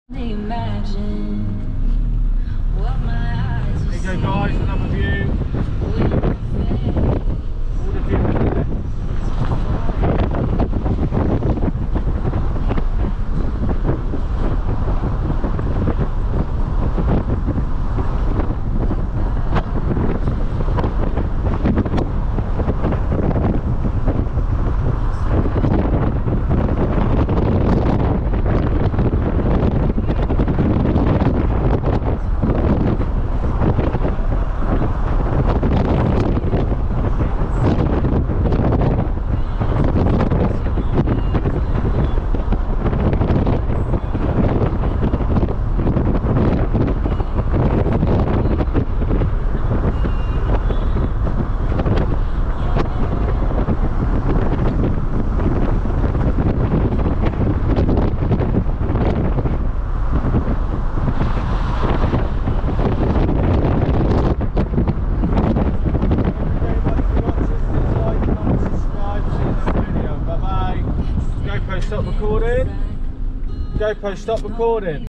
Imagine what my eyes There you go guys, another view. All the view there. GoPro stop recording. GoPro stop recording.